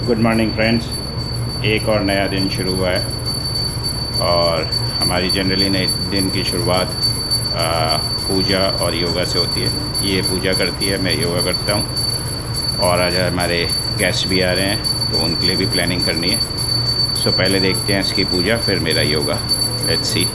Good morning friends. एक और नया दिन शुरू हुआ है और हमारी जनरली नए दिन की शुरुआत पूजा और योगा से होती है। ये पूजा करती है, मैं योगा करता हूँ और आज हमारे गेस्ट भी आ रहे हैं तो उनके लिए भी प्लानिंग करनी है। सो पहले देखते हैं इसकी पूजा, फिर मेरा योगा। Let's see.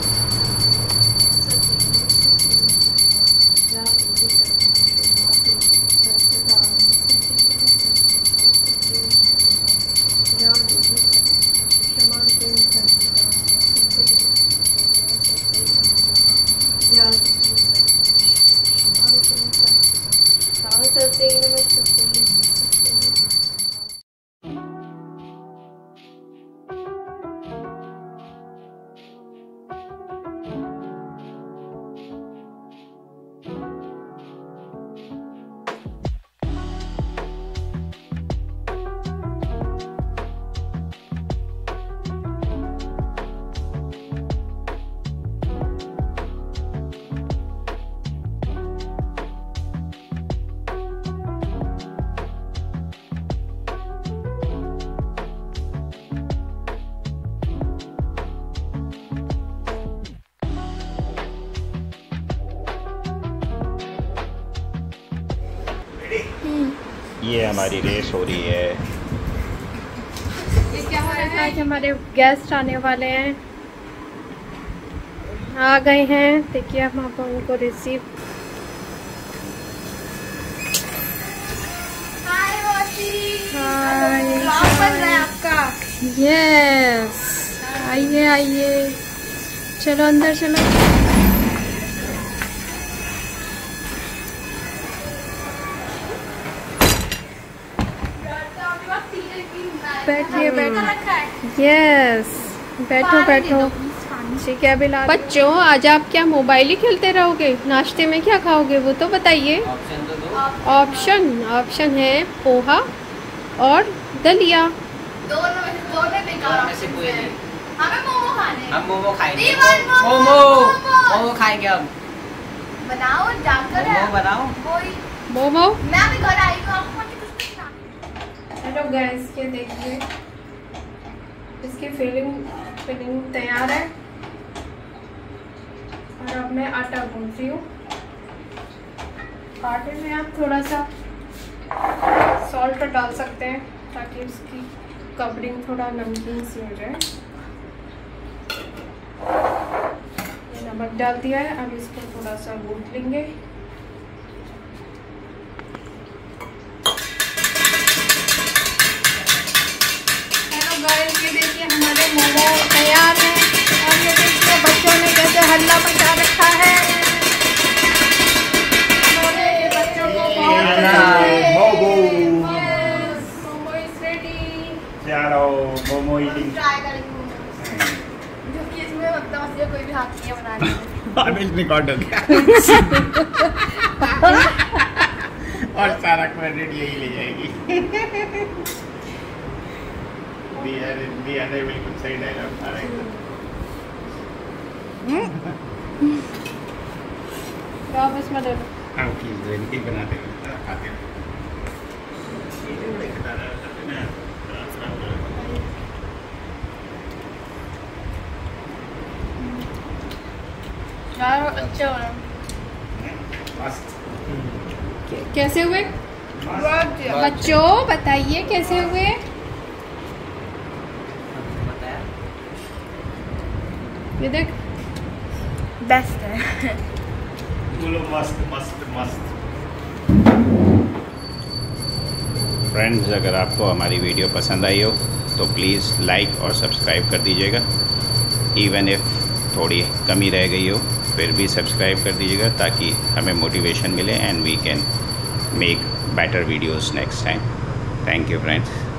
ये हमारी रेस हो रही है। ये क्या हो रहा है? हमारे गेस्ट आने वाले हैं, आ गए हैं। देखिए हम आप उनको रिसीव। हाय आपका। यस, आइए आइए, चलो अंदर चलो। बैठिए बैठिए। यस, बैठो बैठो। ठीक है अभी बच्चों, आज आप क्या मोबाइल ही खेलते रहोगे? नाश्ते में क्या खाओगे वो तो बताइए। ऑप्शन है पोहा और दलिया। हम मोमो खाएंगे। मोमो खाएंगे हम। बनाओ जाकर बनाओ मोमो। मैं अभी घर आई हूँ। हेलो गाइस, ये देखिए इसकी फिलिंग तैयार है और अब मैं आटा गूंथ रही हूँ। आटे में आप थोड़ा सा सॉल्ट डाल सकते हैं ताकि उसकी कवरिंग थोड़ा नमकीन सी हो जाए। ये नमक डाल दिया है, अब इसको थोड़ा सा गूंथ लेंगे। ये देखिए हमारे मोमो तैयार हैं और ये देखिए बच्चों ने कैसे हल्ला मचा रखा है। बच्चों को बहुत मोमो इज रेडी। चलो मोमो ईटिंग। ट्राई करेंगे जो कि इसमें मतलब मुझे कोई भी हाथ नहीं है बनाने में। अभी रिकॉर्ड हो गया और सारा क्रेडिट यही ले जाएगी। दिया ने बिल्कुल सही डायलॉग था। आप इसमें दे दो। हाँ प्लीज इनकी बनाते हैं खाते हैं। अच्छा हो रहा। कैसे हुए बच्चों, बताइए कैसे हुए? ये देख बेस्ट है। बोलो मस्त मस्त मस्त। फ्रेंड्स, अगर आपको हमारी वीडियो पसंद आई हो तो प्लीज़ लाइक और सब्सक्राइब कर दीजिएगा। इवन इफ थोड़ी कमी रह गई हो फिर भी सब्सक्राइब कर दीजिएगा ताकि हमें मोटिवेशन मिले and we can make better videos next time. Thank you friends.